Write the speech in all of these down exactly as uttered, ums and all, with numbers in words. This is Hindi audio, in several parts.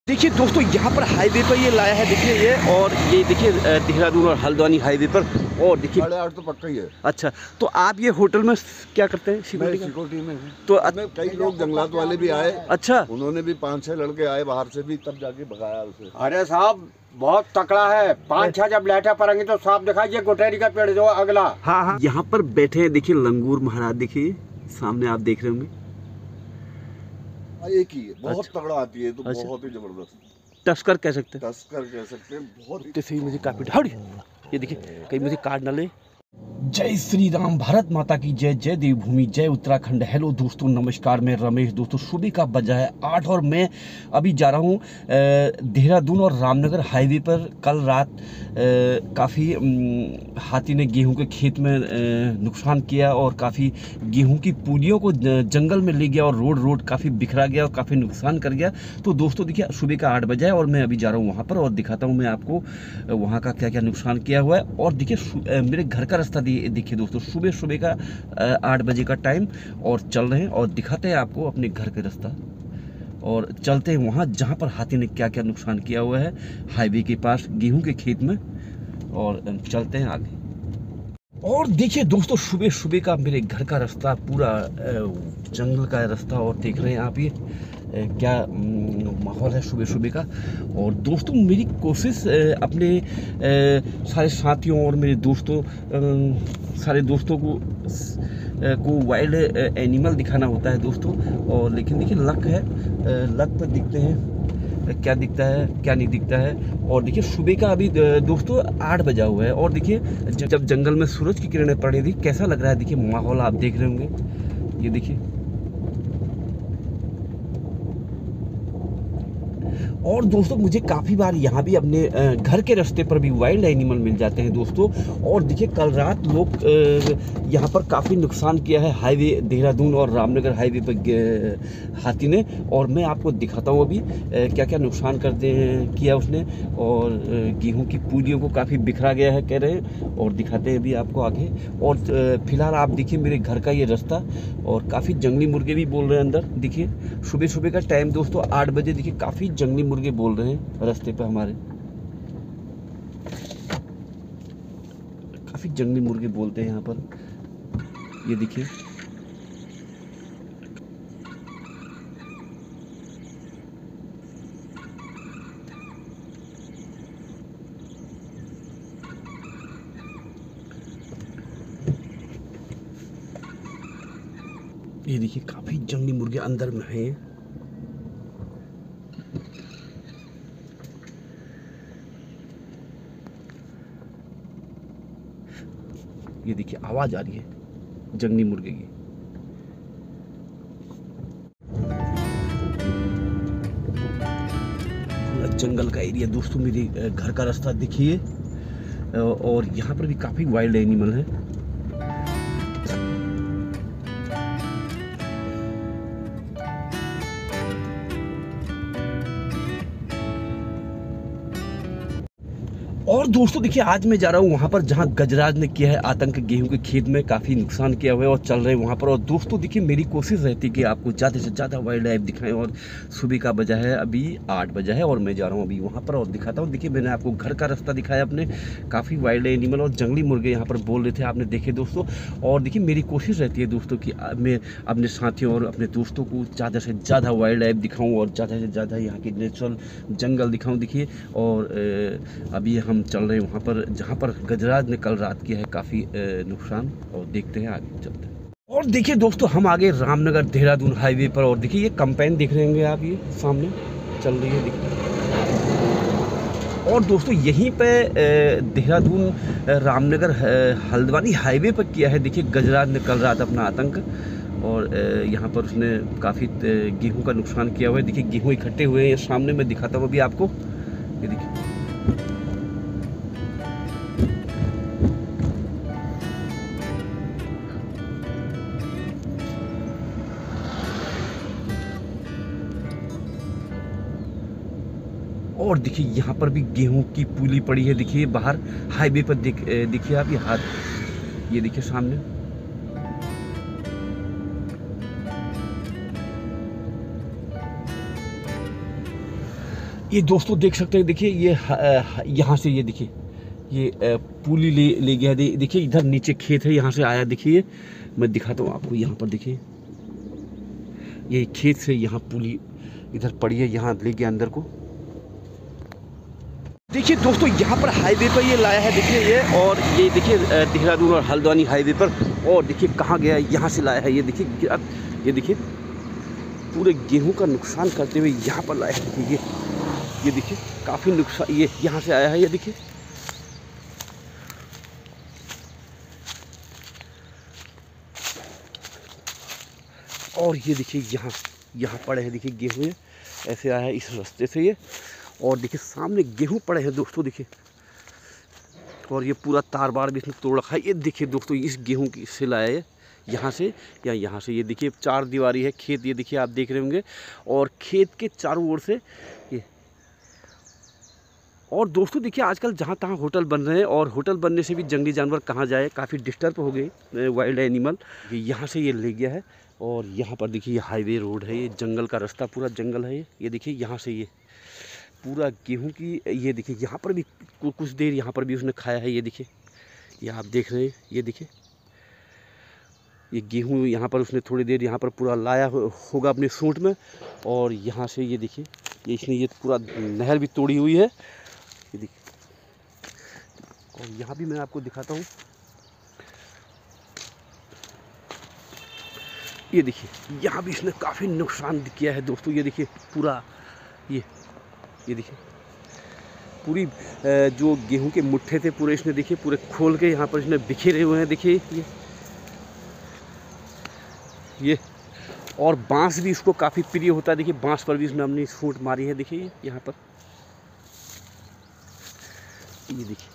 देखिए दोस्तों, यहाँ पर हाईवे पर ये लाया है, देखिए ये, और ये देखिए देहरादून और हल्द्वानी हाईवे पर। और देखिए साढ़े आठ तो पक्का ही है। अच्छा, तो आप ये होटल में क्या करते हैं? सिक्योरिटी सिक्योरिटी में हूँ। तो कई लोग जंगलात वाले भी आए। अच्छा, उन्होंने भी पाँच छह लड़के आए बाहर से भी, तब जाके भगाया उसे। अरे साहब बहुत तकड़ा है, पाँच छह जब लेटर पड़ेंगे तो साफ दिखाइए गुटेरी का पेड़ जो अगला। हाँ हाँ, यहाँ पर बैठे हैं, देखिए लंगूर महाराज, देखिए सामने आप देख रहे होंगे। एक ही है, बहुत अच्छा। तगड़ा आती है तो अच्छा। बहुत ही जबरदस्त। टस्कर कह सकते हैं, टस्कर कह सकते हैं, बहुत तो सही मुझे काफी हट, ये देखिए कहीं मुझे काट ना ले। जय श्री राम, भारत माता की जय, जय देवभूमि, जय उत्तराखंड। हेलो दोस्तों, नमस्कार, मैं रमेश। दोस्तों सुबह का बजा है आठ और मैं अभी जा रहा हूँ देहरादून और रामनगर हाईवे पर। कल रात काफ़ी हाथी ने गेहूं के खेत में आ, नुकसान किया और काफ़ी गेहूं की पूलियों को जंगल में ले गया और रोड रोड काफ़ी बिखरा गया और काफ़ी नुकसान कर गया। तो दोस्तों देखिए, सुबह का आठ बजा है और मैं अभी जा रहा हूँ वहाँ पर और दिखाता हूँ मैं आपको वहाँ का क्या क्या नुकसान किया हुआ है। और देखिए मेरे घर का रास्ता देखिए दोस्तों, सुबह सुबह का आठ बजे का टाइम, और चल रहे हैं और दिखाते हैं आपको अपने घर का रास्ता और चलते हैं वहाँ जहाँ पर हाथी ने क्या क्या नुकसान किया हुआ है हाईवे के पास गेहूं के खेत में, और चलते हैं आगे। और देखिए दोस्तों, सुबह सुबह का मेरे घर का रास्ता पूरा जंगल का रास्ता, और देख रहे हैं आप ये क्या माहौल है सुबह सुबह का। और दोस्तों मेरी कोशिश अपने सारे साथियों और मेरे दोस्तों सारे दोस्तों को को वाइल्ड एनिमल दिखाना होता है दोस्तों। और लेकिन देखिए लक है, लक पर दिखते हैं क्या दिखता है क्या नहीं दिखता है। और देखिए सुबह का अभी दोस्तों आठ बजा हुआ है, और देखिए जब जंगल में सूरज की किरणें पड़ रही थी कैसा लग रहा है। देखिए माहौल आप देख रहे होंगे, ये देखिए। और दोस्तों मुझे काफ़ी बार यहाँ भी अपने घर के रास्ते पर भी वाइल्ड एनिमल मिल जाते हैं दोस्तों। और देखिए कल रात लोग यहाँ पर काफ़ी नुकसान किया है हाईवे देहरादून और रामनगर हाईवे पर हाथी ने, और मैं आपको दिखाता हूँ अभी क्या क्या नुकसान करते हैं किया उसने। और गेहूं की पूलियों को काफ़ी बिखरा गया है कह रहे हैं, और दिखाते हैं अभी आपको आगे। और फिलहाल आप देखिए मेरे घर का ये रास्ता, और काफ़ी जंगली मुर्गे भी बोल रहे हैं अंदर। देखिए सुबह सुबह का टाइम दोस्तों आठ बजे, देखिए काफ़ी जंगली मुर्गे बोल रहे हैं रास्ते पे हमारे, काफी जंगली मुर्गे बोलते हैं यहाँ पर, ये देखिए। ये देखिए काफी जंगली मुर्गे अंदर में हैं। ये देखिए आवाज आ रही है जंगली मुर्गे की। पूरा जंगल का एरिया दोस्तों, मेरे घर का रास्ता देखिए। और यहाँ पर भी काफी वाइल्ड एनिमल है। और दोस्तों देखिए आज मैं जा रहा हूँ वहाँ पर जहाँ गजराज ने किया है आतंक, गेहूं के खेत में काफ़ी नुकसान किया हुआ है, और चल रहे हैं वहाँ पर। और दोस्तों देखिए मेरी कोशिश रहती है कि आपको ज़्यादा से ज़्यादा वाइल्ड लाइफ दिखाएं, और सुबह का बजा है अभी आठ बजा है और मैं जा रहा हूँ अभी वहाँ पर और दिखाता हूँ। देखिए मैंने आपको घर का रास्ता दिखाया अपने, काफ़ी वाइल्ड एनिमल और जंगली मुर्गे यहाँ पर बोल रहे थे, आपने देखे दोस्तों। और देखिए मेरी कोशिश रहती है दोस्तों कि मैं अपने साथियों और अपने दोस्तों को ज़्यादा से ज़्यादा वाइल्ड लाइफ दिखाऊँ और ज़्यादा से ज़्यादा यहाँ की नेचुरल जंगल दिखाऊँ। देखिए और अभी हम चल रहे हैं वहाँ पर जहाँ पर गजराज ने कल रात किया है काफ़ी नुकसान, और देखते हैं आगे चलते हैं। और देखिए दोस्तों हम आगे रामनगर देहरादून हाईवे पर, और देखिए ये कंपेन देख रहे होंगे आप, ये सामने चल रही है देखिए। और दोस्तों यहीं पे देहरादून रामनगर हल्द्वानी हाईवे पर किया है देखिए गजराज ने कल रात अपना आतंक। और यहाँ पर उसने काफ़ी गेहूं का नुकसान किया हुआ है। देखिए गेहूं इकट्ठे हुए हैं सामने, मैं दिखाता हूँ अभी आपको, ये देखिए। और देखिए यहाँ पर भी गेहूं की पूली पड़ी है, देखिए बाहर हाईवे पर देख देखिए आप, ये हाथ ये देखिए सामने। ये दोस्तों देख सकते हैं, देखिए ये अ, यहाँ से ये देखिए ये अ, पुली ले ले गया। दे, देखिए इधर नीचे खेत है, यहाँ से आया। देखिए मैं दिखाता हूँ आपको, यहाँ पर देखिए ये खेत से यहाँ पुली इधर पड़ी है, यहाँ ले गया अंदर को। देखिए दोस्तों यहाँ पर हाईवे पर ये लाया है, देखिए ये, और ये देखिए देहरादून और हल्द्वानी हाईवे पर। और देखिए कहाँ गया, यहाँ से लाया है। ये देखिए ये देखिए पूरे गेहूं का नुकसान करते हुए यहाँ पर लाया है। देखिए ये ये देखिए काफ़ी नुकसान, ये यहाँ से आया है। ये देखिए और ये देखिए यहाँ यहाँ पड़े हैं, देखिए गेहूँ ऐसे आया है इस रास्ते से ये। और देखिए सामने गेहूं पड़े हैं दोस्तों, देखिए। और ये पूरा तार बार भी इसने तोड़ रखा है। ये देखिए दोस्तों इस गेहूं की से लाया है यहाँ से या यहाँ से। ये देखिए चार दीवारी है खेत, ये देखिए आप देख रहे होंगे। और खेत के चारों ओर से ये। और दोस्तों देखिए आजकल जहाँ तहाँ होटल बन रहे हैं, और होटल बनने से भी जंगली जानवर कहाँ जाए, काफ़ी डिस्टर्ब हो गए वाइल्ड एनिमल। ये यहाँ से ये ले गया है। और यहाँ पर देखिए ये हाईवे रोड है, ये जंगल का रास्ता, पूरा जंगल है ये। ये देखिए यहाँ से ये पूरा गेहूं की, ये देखिए यहाँ पर भी कुछ देर यहाँ पर भी उसने खाया है। ये देखिए ये आप देख रहे हैं, ये देखिए ये गेहूं यहाँ पर उसने थोड़ी देर यहाँ पर पूरा लाया हो, होगा अपने सूंड में। और यहाँ से ये देखिए ये इसने ये पूरा नहर भी तोड़ी हुई है। ये देखिए, और यहाँ भी मैं आपको दिखाता हूँ। ये देखिए यहाँ भी इसने काफ़ी नुकसान किया है दोस्तों। ये देखिए पूरा ये ये देखिए पूरी जो गेहूं के मुट्ठे थे पूरे इसने देखिए पूरे खोल के यहाँ पर इसने बिखेरे हुए हैं। देखिए ये ये और बांस भी इसको काफ़ी प्रिय होता है। देखिए बांस पर भी इसने अपनी सूंड मारी है। देखिए यहाँ पर ये देखिए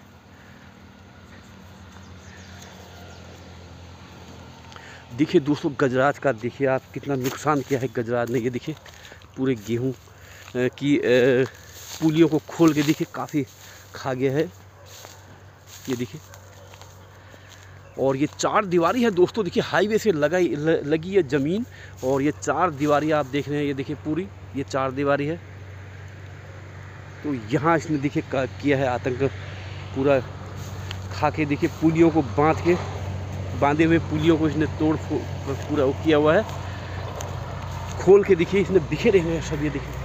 देखिए दोस्तों गजराज का देखिए आप कितना नुकसान किया है गजराज ने। ये देखिए पूरे गेहूं की पुलियों को खोल के देखिए काफ़ी खा गया है। ये देखिए और ये चार दीवारी है दोस्तों, देखिए हाईवे से लगा लगी है ज़मीन। और ये चार दीवारी आप देख रहे हैं, ये देखिए पूरी ये चार दीवारी है। तो यहाँ इसने देखिए किया है आतंक, पूरा खा के देखिए पुलियों को बांध के बांधे हुए पुलियों को इसने तोड़ पूरा किया हुआ है, खोल के देखिए इसने बिखेरे हुए हैं सब। ये देखिए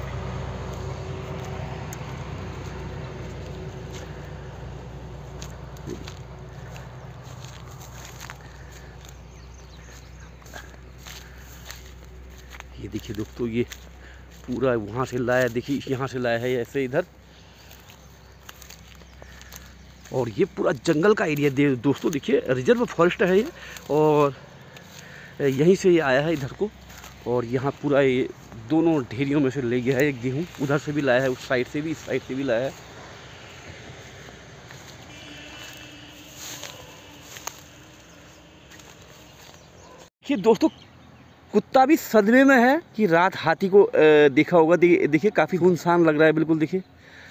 ये देखिए दोस्तों ये पूरा वहाँ से लाया, देखिए यहाँ से लाया है ऐसे इधर। और ये पूरा जंगल का एरिया दे दोस्तों, देखिए रिजर्व फॉरेस्ट है ये। और यहीं से ये आया है इधर को। और यहाँ पूरा ये दोनों ढेरियों में से ले गया है गेहूँ, उधर से भी लाया है, उस साइड से भी इस साइड से भी लाया है। देखिए दोस्तों कुत्ता भी सदमे में है कि रात हाथी को देखा होगा। देखिए काफ़ी सुनसान लग रहा है बिल्कुल। देखिए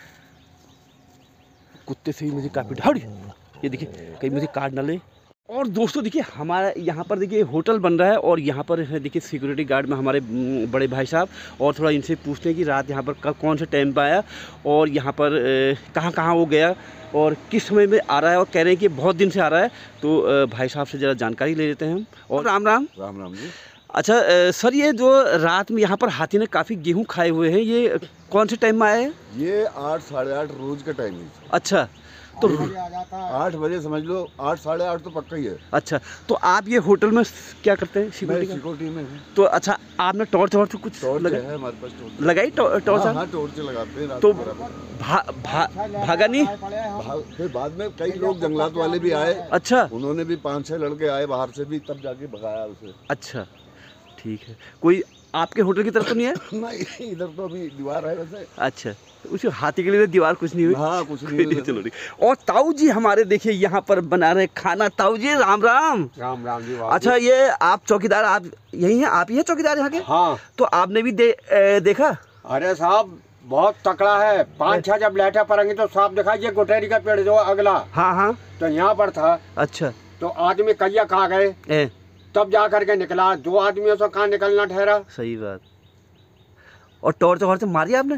कुत्ते से ही मुझे काफ़ी डर, ये देखिए कहीं मुझे काट ना ले। और दोस्तों देखिए हमारा यहाँ पर देखिए होटल बन रहा है, और यहाँ पर देखिए सिक्योरिटी गार्ड में हमारे बड़े भाई साहब। और थोड़ा इनसे पूछते हैं कि रात यहाँ पर कौन से टाइम पर आया, और यहाँ पर कहाँ कहाँ वो गया, और किस समय में आ रहा है। और कह रहे हैं कि बहुत दिन से आ रहा है। तो भाई साहब से ज़रा जानकारी ले लेते हैं हम। और राम राम राम राम जी। अच्छा सर, ये जो रात में यहाँ पर हाथी ने काफ़ी गेहूँ खाए हुए हैं, ये कौन से टाइम में आया है? ये आठ साढ़े आठ रोज का टाइम है। अच्छा तो आठ बजे समझ लो, आठ साढ़े आठ तो पक्का ही है। अच्छा तो आप ये होटल में क्या करते हैं? सिक्योरिटी सिक्योरिटी में हूँ। तो अच्छा आपने टॉर्च वॉर्च कुछ टॉर्च लगा... है हमारे पास, टॉर्च लगाई टॉर्च? हाँ, हाँ टॉर्च लगाते हैं। तो भा, भा, भागा नहीं? भाग, फिर बाद में कई लोग जंगलात वाले भी आए। अच्छा उन्होंने भी पाँच छह लड़के आए बाहर से भी, तब जाके भगाया उसे। अच्छा ठीक है। कोई आपके होटल की तरफ तो नहीं है? नहीं, इधर तो अभी दीवार है वैसे। अच्छा तो उस हाथी के लिए दीवार कुछ नहीं हुई? हाँ कुछ नहीं हुई। चलो ठीक। और ताऊ जी हमारे देखिए यहाँ पर बना रहे खाना। ताऊ जी राम राम। राम राम जी। अच्छा ये आप चौकीदार, आप यही हैं? आप ही हैं चौकीदार यहाँ के? हाँ। तो आपने भी दे, ए, देखा? अरे साहब बहुत तकड़ा है। पाँच छह जब लाइटें पड़ेंगी तो साफ दिखाई। ये गुटेरी का पेड़ जो अगला, हाँ हाँ, तो यहाँ पर था। अच्छा तो आदमी कहिया खा गए, ए, तब जा करके निकला। दो आदमियों से कहाँ निकलना ठहरा। सही बात। और टॉर्च वॉर्च मारी आपने?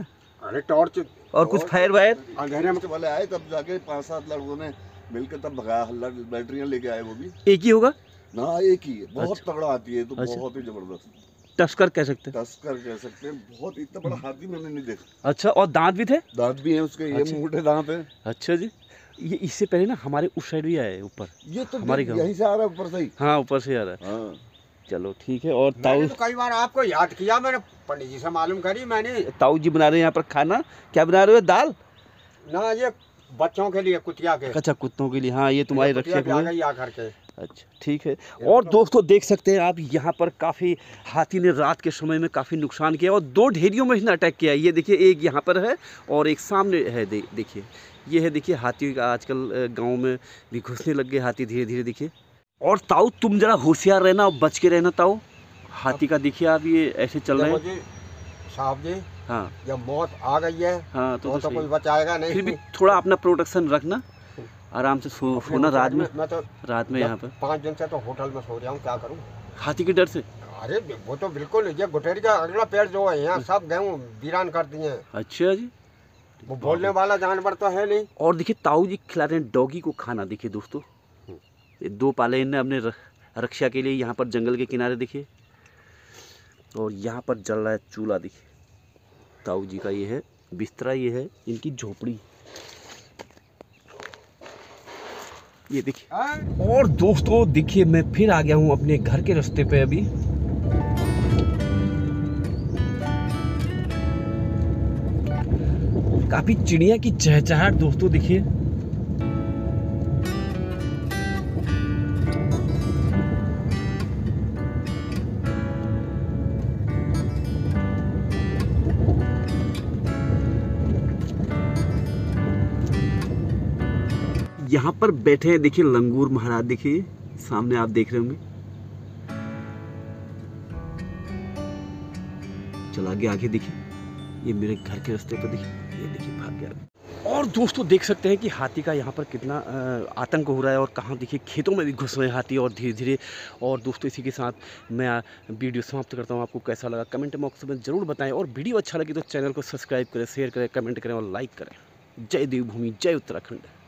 अरे टॉर्च और कुछ फायर वायर? अंधेरे में उसके वाले आए तब जाके पांच सात लड़कों ने मिलकर तब भगाया, हल्ला बैटरियां लेके आए वो भी। एक ही होगा? ना एक ही है, बहुत अच्छा। तगड़ा आती है तो अच्छा। बहुत ही जबरदस्त। टस्कर कह सकते हैं। टस्कर कह सकते हैं, बहुत इतना बड़ा हाथी मैंने नहीं देखा। अच्छा, और दांत भी थे? दांत भी है उसके, ये अच्छा। मोटे दांत है। अच्छा जी, ये इससे पहले ना हमारे उस साइड भी आए ऊपर। ये तो हमारे गाँव। यहीं से आ रहा है ऊपर से ही। हाँ, ऊपर से आ रहा है। हाँ। चलो ठीक है। और मैंने ताऊ तो कई बार आपको याद किया, मैंने पंडित जी से मालूम करी मैंने। ताऊ जी बना रहे हैं यहाँ पर खाना। क्या बना रहे हो? दाल? ना ये बच्चों के लिए, कुतिया के। अच्छा, कुत्तों के लिए। हाँ, ये तुम्हारे कुतिया रक्षक भी आ हुए। गई आकर के। अच्छा ठीक है। और दोस्तों देख सकते हैं आप, यहाँ पर काफ़ी हाथी ने रात के समय में काफ़ी नुकसान किया और दो ढेरियों में इसने अटैक किया है। ये देखिए, एक यहाँ पर है और एक सामने है। दे, देखिए ये है, देखिए हाथी का आजकल गांव में भी घुसने लग गए हाथी धीरे धीरे। देखिए, और ताऊ तुम जरा होशियार रहना और बच के रहना ताऊ। हाथी का देखिए आप, ये ऐसे चल रहे हैं। साहब जी, हाँ जब मौत आ गई है हाँ, तो, तो, तो, तो सही। कोई बचाएगा नहीं। फिर भी थोड़ा अपना प्रोटेक्शन रखना, आराम से सो अपने सोना होटल रात में। मैं तो रात में यहाँ पर पाँच दिन से तो होटल में सो रहा हूँ, क्या करूँ? हाथी के डर से? अरे वो तो बिल्कुल नहीं, ये गुटेरी का अगला पेड़ जो है यहाँ सब गेहूँ वीरान कर दिए हैं। अच्छा जी। वो बोलने वाला जानवर तो है नहीं। और देखिए ताऊ जी खिला रहे हैं डॉगी को खाना। देखिए दोस्तों, ये दो पाले इनने अपने रक्षा के लिए यहाँ पर जंगल के किनारे। देखिए, और यहाँ पर जल रहा है चूल्हा। देखिए ताऊ जी का ये है बिस्तरा, ये है इनकी झोपड़ी। ये देखिए। और दोस्तों देखिए, मैं फिर आ गया हूँ अपने घर के रास्ते पे। अभी काफी चिड़िया की चहचहाहट दोस्तों देखिए। यहाँ पर बैठे हैं देखिए लंगूर महाराज। देखिए सामने आप देख रहे होंगे। चल आगे आगे देखिए, ये मेरे घर के रास्ते पर देखिए, ये देखिए भाग गया। और दोस्तों देख सकते हैं कि हाथी का यहाँ पर कितना आतंक हो रहा है और कहाँ देखिए खेतों में भी घुस रहे हैं हाथी और धीरे धीरे। और दोस्तों इसी के साथ मैं वीडियो समाप्त करता हूँ। आपको कैसा लगा कमेंट बॉक्स में ज़रूर बताएं, और वीडियो अच्छा लगे तो चैनल को सब्सक्राइब करें, शेयर करें, कमेंट करें और लाइक करें। जय देवभूमि, जय उत्तराखंड।